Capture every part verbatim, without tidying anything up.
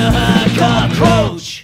you're a cockroach.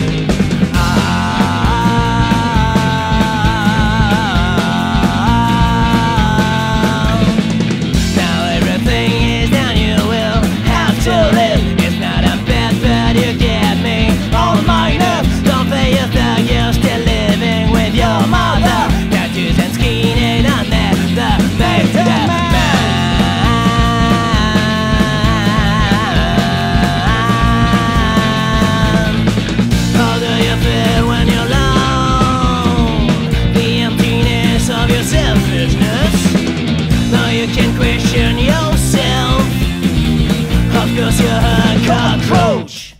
Cause you're a cockroach.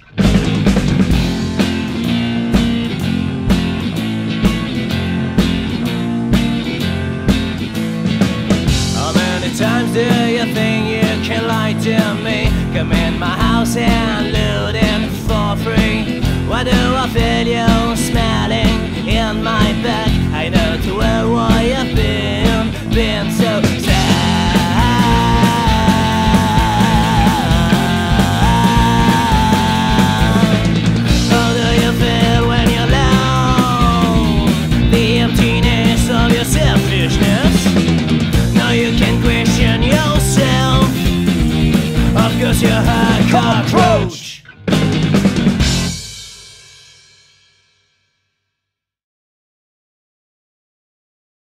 How many times do you think you can lie to me? Come in my house and loot it for free. Why do I feel you